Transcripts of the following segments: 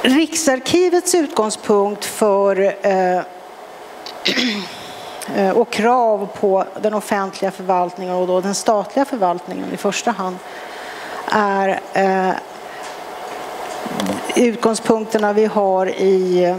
Riksarkivets utgångspunkt för och krav på den offentliga förvaltningen och då den statliga förvaltningen i första hand är utgångspunkterna vi har i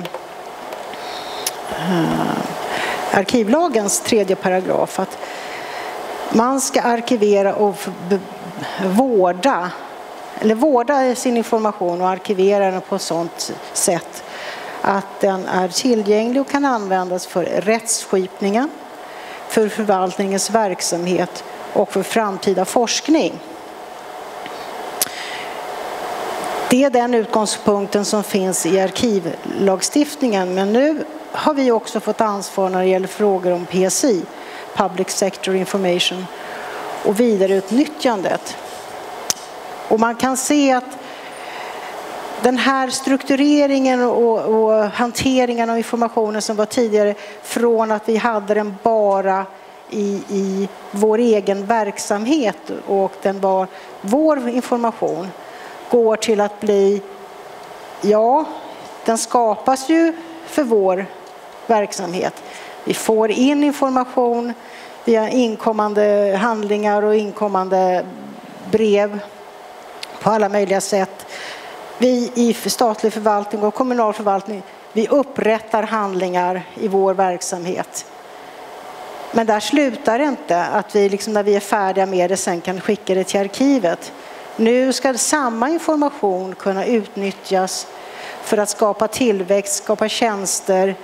arkivlagens 3:e paragraf, att man ska arkivera och vårda sin information och arkivera den på ett sådant sätt att den är tillgänglig och kan användas för rättsskipningen, för förvaltningens verksamhet och för framtida forskning. Det är den utgångspunkten som finns i arkivlagstiftningen, men nu har vi också fått ansvar när det gäller frågor om PSI, Public Sector Information, och vidareutnyttjandet. Och man kan se att den här struktureringen och hanteringen av informationen som var tidigare, från att vi hade den bara i vår egen verksamhet och den var vår information, går till att bli, ja, den skapas ju för vår verksamhet. Vi får in information via inkommande handlingar och inkommande brev på alla möjliga sätt. Vi i statlig förvaltning och kommunal förvaltning, vi upprättar handlingar i vår verksamhet. Men där slutar det inte, att vi liksom när vi är färdiga med det sen kan skicka det till arkivet. Nu ska samma information kunna utnyttjas för att skapa tillväxt, skapa tjänster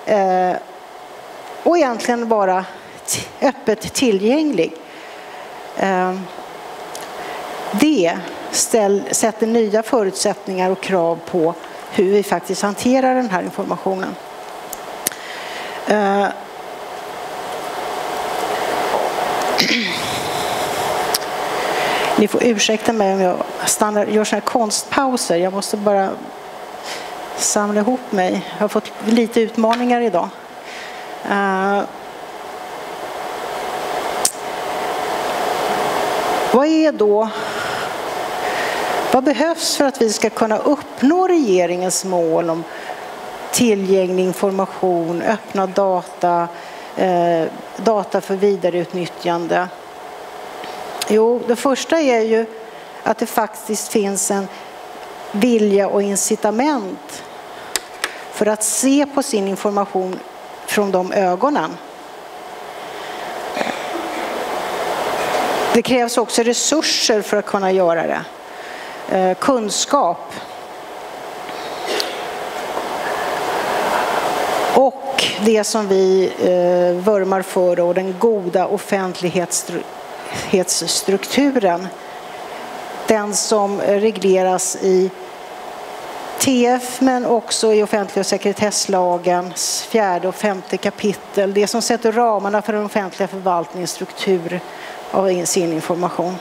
och egentligen vara öppet tillgänglig. Det sätter nya förutsättningar och krav på hur vi faktiskt hanterar den här informationen. Ni får ursäkta mig om jag gör såna här konstpauser. Jag måste bara samla ihop mig. Jag har fått lite utmaningar idag. Vad behövs för att vi ska kunna uppnå regeringens mål om tillgänglig information, öppna data, data för vidareutnyttjande? Jo, det första är ju att det faktiskt finns en vilja och incitament för att se på sin information från de ögonen. Det krävs också resurser för att kunna göra det. Kunskap. Och det som vi vurmar för, och den goda offentlighetsstrukturen. Den som regleras i TF men också i offentliga- och sekretesslagens 4:e och 5:e kapitel. Det som sätter ramarna för den offentliga förvaltningens struktur av sin information.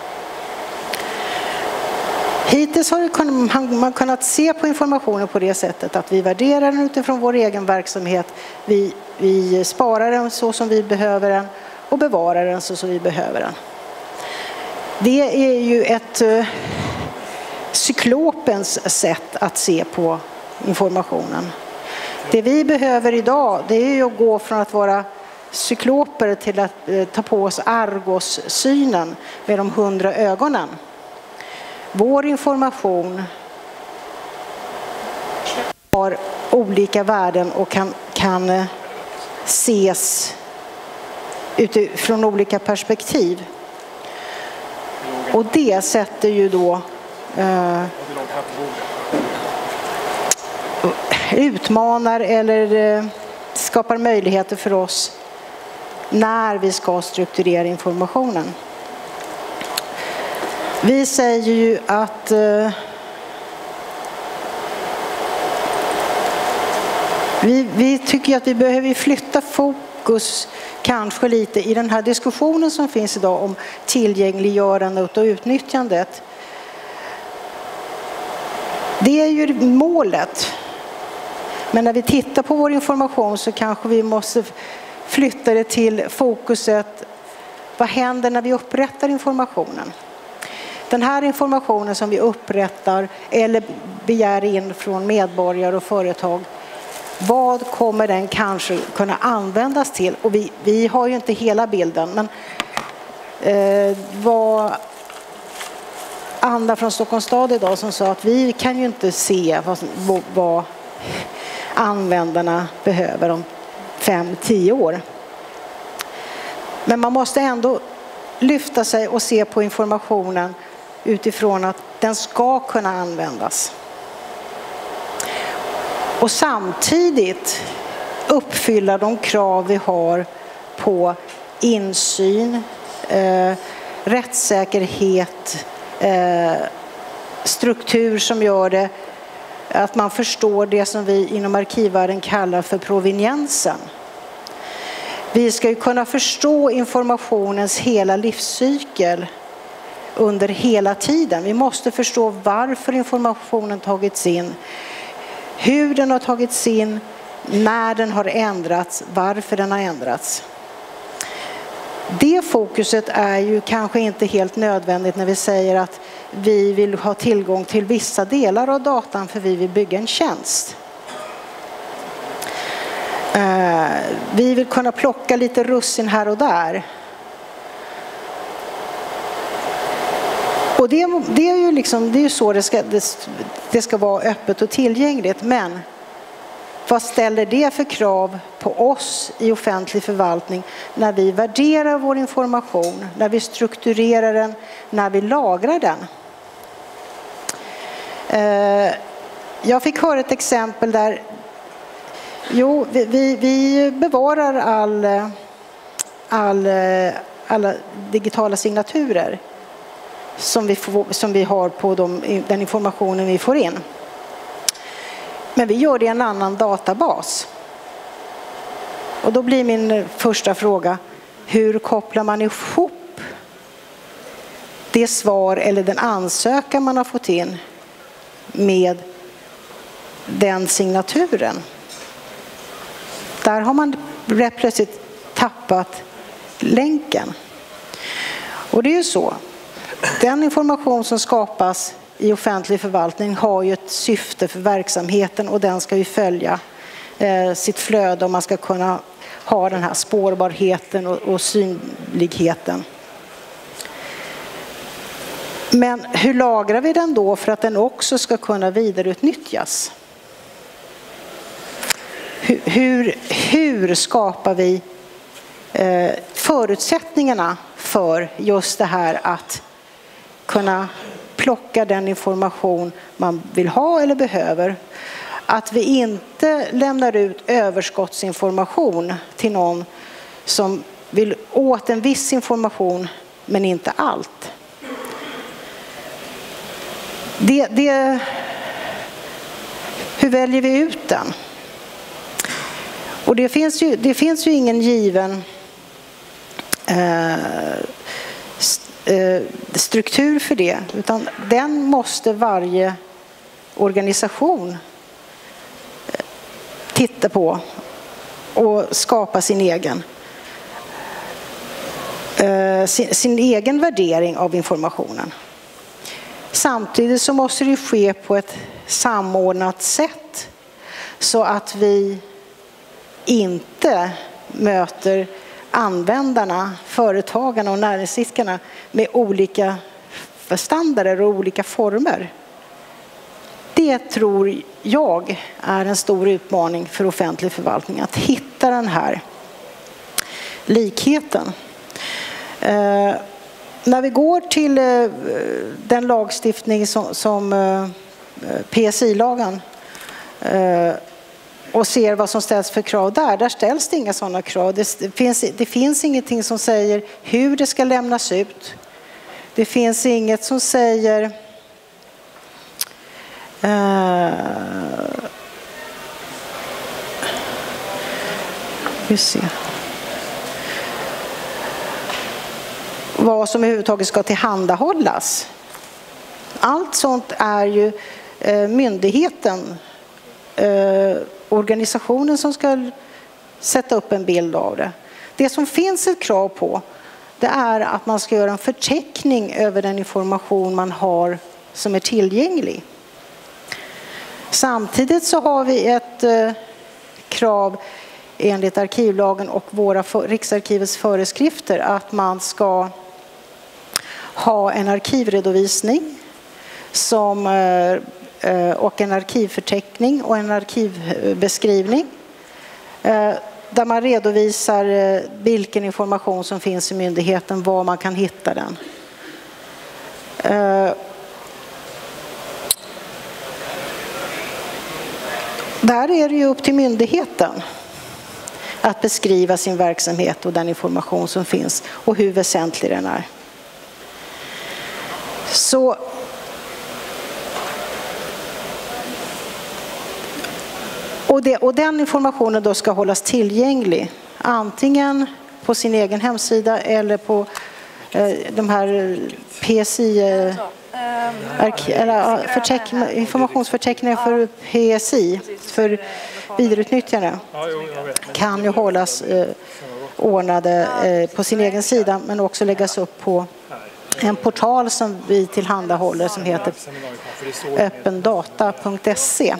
Hittills har man kunnat se på informationen på det sättet att vi värderar den utifrån vår egen verksamhet. Vi sparar den så som vi behöver den och bevarar den så som vi behöver den. Det är ju ett cyklopens sätt att se på informationen. Det vi behöver idag, det är ju att gå från att vara cykloper till att ta på oss Argos-synen med de 100 ögonen. Vår information har olika värden och kan ses utifrån olika perspektiv. Och det sätter ju då utmanar eller skapar möjligheter för oss när vi ska strukturera informationen. Vi säger ju att vi tycker att vi behöver flytta fokus kanske lite i den här diskussionen som finns idag om tillgängliggörandet och utnyttjandet. Det är ju målet. Men när vi tittar på vår information så kanske vi måste flytta det till fokuset. Vad händer när vi upprättar informationen? Den här informationen som vi upprättar eller begär in från medborgare och företag, vad kommer den kanske kunna användas till? Och vi har ju inte hela bilden, men vad Anna från Stockholms stad idag som sa att vi kan ju inte se vad användarna behöver om 5-10 år. Men man måste ändå lyfta sig och se på informationen utifrån att den ska kunna användas. Och samtidigt uppfylla de krav vi har på insyn, rättssäkerhet, struktur som gör det att man förstår det som vi inom arkivvärlden kallar för proveniensen. Vi ska ju kunna förstå informationens hela livscykel under hela tiden. Vi måste förstå varför informationen tagits in, hur den har tagits in, när den har ändrats, varför den har ändrats. Det fokuset är ju kanske inte helt nödvändigt när vi säger att vi vill ha tillgång till vissa delar av datan för vi vill bygga en tjänst. Vi vill kunna plocka lite russin här och där. Och det är ju liksom, det är ju så det ska vara öppet och tillgängligt. Men vad ställer det för krav på oss i offentlig förvaltning när vi värderar vår information, när vi strukturerar den, när vi lagrar den? Jag fick höra ett exempel där vi bevarar alla digitala signaturer som vi har på den informationen vi får in. Men vi gör det i en annan databas. Och då blir min första fråga, hur kopplar man ihop det svar eller den ansökan man har fått in med den signaturen? Där har man plötsligt tappat länken. Och det är ju så. Den information som skapas i offentlig förvaltning har ju ett syfte för verksamheten och den ska ju följa sitt flöde om man ska kunna ha den här spårbarheten och synligheten. Men hur lagrar vi den då för att den också ska kunna vidareutnyttjas? Hur skapar vi förutsättningarna för just det här att kunna plocka den information man vill ha eller behöver? Att vi inte lämnar ut överskottsinformation till någon som vill åt en viss information men inte allt. Hur väljer vi ut den? Och det finns ju ingen given struktur för det, utan den måste varje organisation titta på och skapa sin egen värdering av informationen. Samtidigt så måste det ske på ett samordnat sätt så att vi inte möter användarna, företagarna och näringsidkarna med olika standarder och olika former. Det tror jag är en stor utmaning för offentlig förvaltning, att hitta den här likheten. När vi går till den lagstiftning som PSI-lagen och ser vad som ställs för krav där ställs det inga sådana krav. Det finns ingenting som säger hur det ska lämnas ut. Det finns inget som säger vad som överhuvudtaget ska tillhandahållas. Allt sånt är ju myndigheten, organisationen som ska sätta upp en bild av det. Det som finns ett krav på, det är att man ska göra en förteckning över den information man har som är tillgänglig. Samtidigt så har vi ett krav enligt arkivlagen och våra Riksarkivets föreskrifter att man ska ha en arkivredovisning och en arkivförteckning och en arkivbeskrivning där man redovisar vilken information som finns i myndigheten, var man kan hitta den. Där är det ju upp till myndigheten att beskriva sin verksamhet och den information som finns och hur väsentlig den är. Så och den informationen då ska hållas tillgänglig antingen på sin egen hemsida eller på de här PSI informationsförteckningar för PSI för vidareutnyttjare kan ju hållas ordnade på sin egen sida men också läggas upp på en portal som vi tillhandahåller som heter öppendata.se.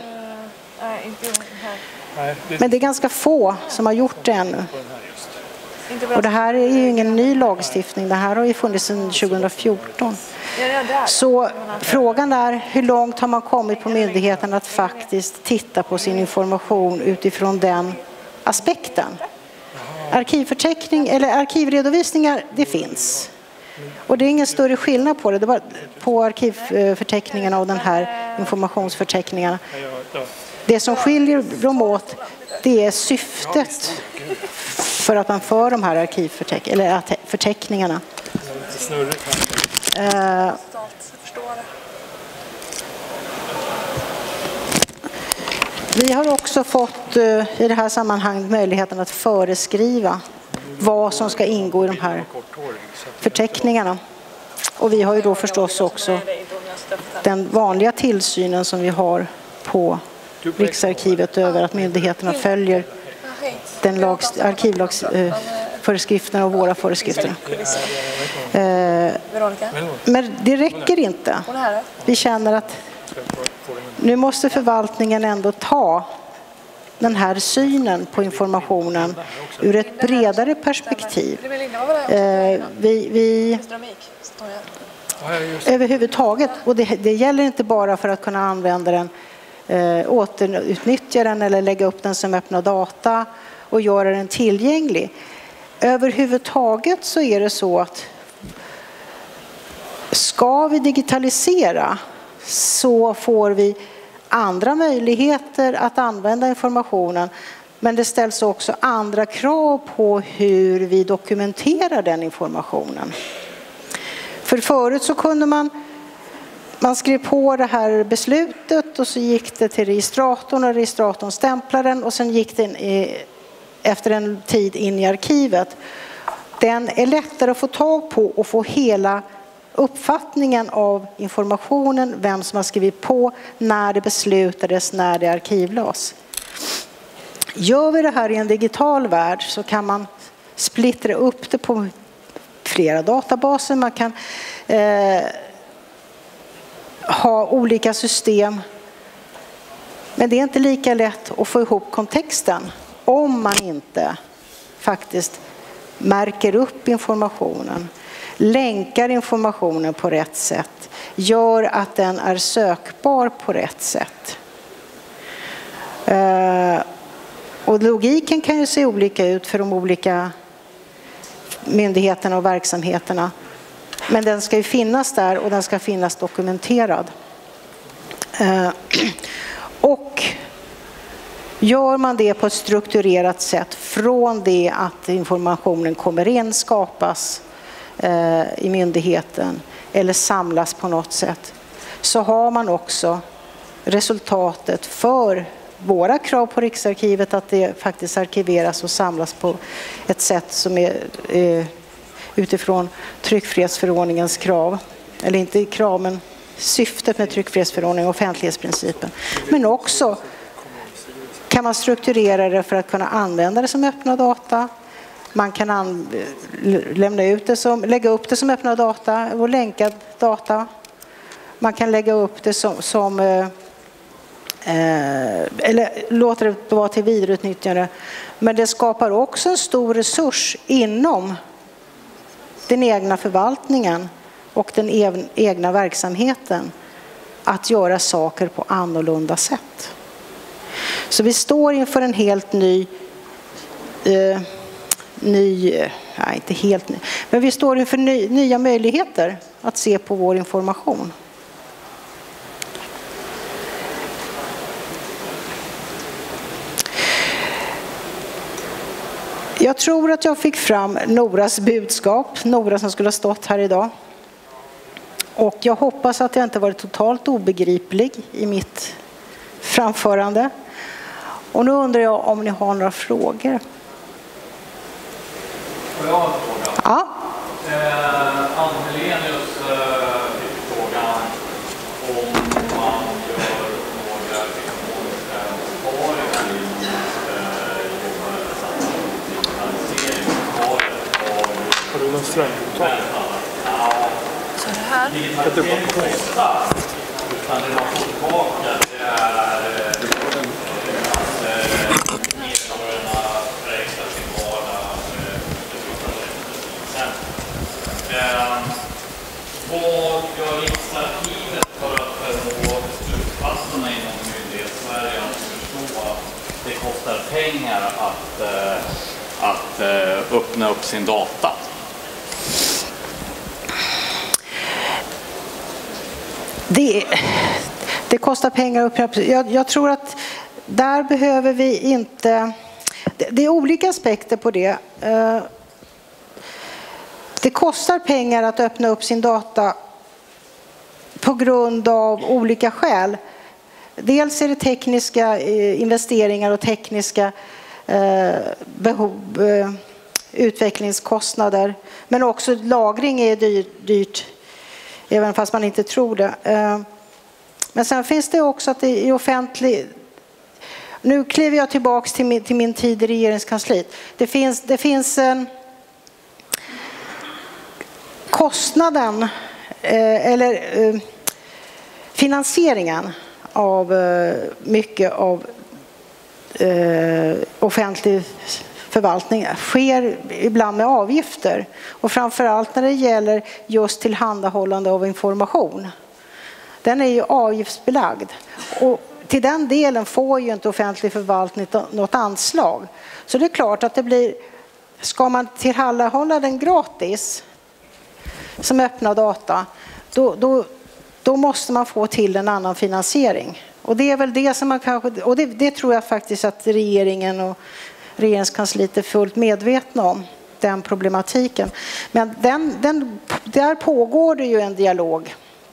Men det är ganska få som har gjort det ännu. Och det här är ju ingen ny lagstiftning, det här har ju funnits sedan 2014. Så frågan är hur långt har man kommit på myndigheten att faktiskt titta på sin information utifrån den aspekten. Arkivförteckning eller arkivredovisningar, det finns. Och det är ingen större skillnad på det. Det var på arkivförteckningarna och den här informationsförteckningarna. Det som skiljer dem åt, det är syftet för att man för de här förteckningarna. Vi har också fått i det här sammanhanget möjligheten att föreskriva vad som ska ingå i de här förteckningarna. Och vi har ju då förstås också den vanliga tillsynen som vi har på Riksarkivet över att myndigheterna följer den arkivlagsföreskrifterna och våra föreskrifter. Men det räcker inte. Vi känner att nu måste förvaltningen ändå ta den här synen på informationen ur ett bredare perspektiv. Vi överhuvudtaget, och det gäller inte bara för att kunna använda den, återutnyttja den eller lägga upp den som öppna data och göra den tillgänglig. Överhuvudtaget så är det så att ska vi digitalisera så får vi andra möjligheter att använda informationen, men det ställs också andra krav på hur vi dokumenterar den informationen. För förut så kunde man skrev på det här beslutet och så gick det till registratorn och registratorn stämplade den och sen gick den efter en tid in i arkivet. Den är lättare att få tag på och få hela uppfattningen av informationen, vem som har skrivit på, när det beslutades, när det arkivlades. Gör vi det här i en digital värld så kan man splittra upp det på flera databaser. Man kan ha olika system. Men det är inte lika lätt att få ihop kontexten om man inte faktiskt märker upp informationen, länkar informationen på rätt sätt, gör att den är sökbar på rätt sätt. Och logiken kan ju se olika ut för de olika myndigheterna och verksamheterna. Men den ska ju finnas där och den ska finnas dokumenterad. Och gör man det på ett strukturerat sätt från det att informationen kommer in, skapas i myndigheten eller samlas på något sätt, så har man också resultatet för våra krav på Riksarkivet att det faktiskt arkiveras och samlas på ett sätt som är utifrån tryckfrihetsförordningens krav. Eller inte krav, men syftet med tryckfrihetsförordningen och offentlighetsprincipen. Men också kan man strukturera det för att kunna använda det som öppna data. Man kan lägga upp det som öppna data och länkad data. Man kan lägga upp det eller låta det vara till vidareutnyttjande. Men det skapar också en stor resurs inom den egna förvaltningen och den egna verksamheten att göra saker på annorlunda sätt. Så vi står inför en helt inte helt ny, men vi står inför nya möjligheter att se på vår information. Jag tror att jag fick fram Noras budskap, Nora som skulle ha stått här idag. Och jag hoppas att jag inte varit totalt obegriplig i mitt framförande. Och nu undrar jag om ni har några frågor. Får jag ha en fråga? Ja. Ann Helenius fick frågan om man gör några ekonomiska besparingar i Så det här. Digitalisering kostar, utan det man får tillbaka det är att medborgarna förenklar sin vardag Vad gör Riksarkivet för att förmå beslutsfattarna inom myndighetssverige att förstå att det kostar pengar att öppna upp sin data? Det kostar pengar. Jag tror att där behöver vi inte... Det är olika aspekter på det. Det kostar pengar att öppna upp sin data på grund av olika skäl. Dels är det tekniska investeringar och tekniska utvecklingskostnader. Men också lagring är dyrt. Även fast man inte tror det. Men sen finns det också att det är offentlig... Nu kliver jag tillbaka till min tid i regeringskansliet. Det finns kostnaden eller finansieringen av mycket av offentlig förvaltning sker ibland med avgifter. Och framförallt när det gäller just tillhandahållande av information. Den är ju avgiftsbelagd. Och till den delen får ju inte offentlig förvaltning något anslag. Så det är klart att det blir, ska man tillhandahålla den gratis som öppna data, då måste man få till en annan finansiering. Och det är väl det som man kanske, och det tror jag faktiskt att regeringen och regeringskansliet är fullt medvetna om, den problematiken. Men där pågår det ju en dialog.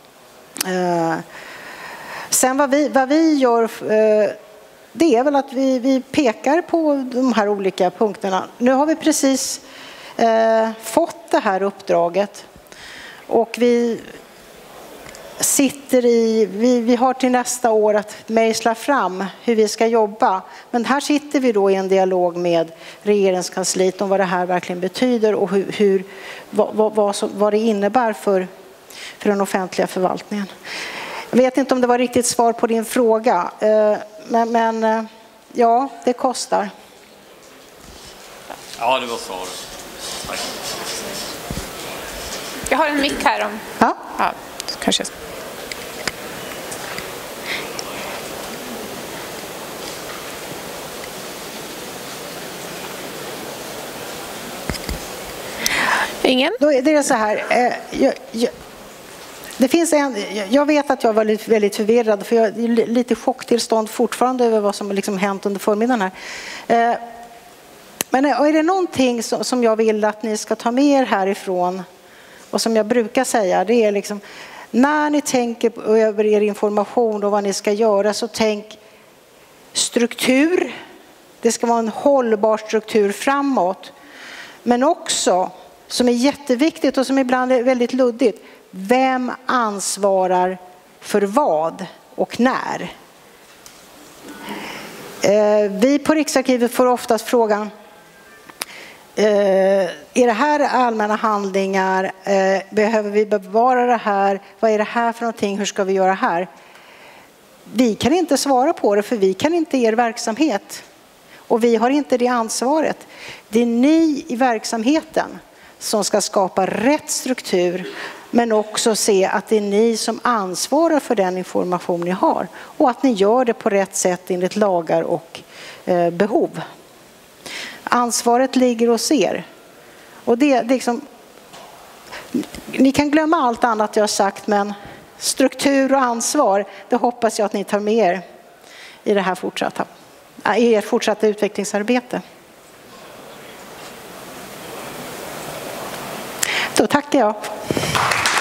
Sen vad vi gör, det är väl att vi pekar på de här olika punkterna. Nu har vi precis fått det här uppdraget och vi har till nästa år att mejsla fram hur vi ska jobba. Men här sitter vi då i en dialog med regeringskansliet om vad det här verkligen betyder och vad det innebär för den offentliga förvaltningen. Jag vet inte om det var riktigt svar på din fråga, men ja, det kostar. Ja, det var svar. Tack. Jag har en mick här om... Ja, kanske. Ingen? Då är det så här. Det finns jag vet att jag var väldigt förvirrad, för jag är lite chocktillstånd fortfarande över vad som liksom hänt under förmiddagen här. Men är det någonting som jag vill att ni ska ta med er härifrån, och som jag brukar säga, det är liksom, när ni tänker över er information och vad ni ska göra, så tänk struktur. Det ska vara en hållbar struktur framåt. Men också, som är jätteviktigt och som ibland är väldigt luddigt, vem ansvarar för vad och när? Vi på Riksarkivet får oftast frågan, är det här allmänna handlingar? Behöver vi bevara det här? Vad är det här för någonting? Hur ska vi göra här? Vi kan inte svara på det, för vi kan inte er verksamhet. Och vi har inte det ansvaret. Det är ni i verksamheten som ska skapa rätt struktur, men också se att det är ni som ansvarar för den information ni har. Och att ni gör det på rätt sätt enligt lagar och behov. Ansvaret ligger hos er. Och det liksom, ni kan glömma allt annat jag har sagt, men struktur och ansvar, det hoppas jag att ni tar med er i det här i ert fortsatta utvecklingsarbete. Då tackar jag.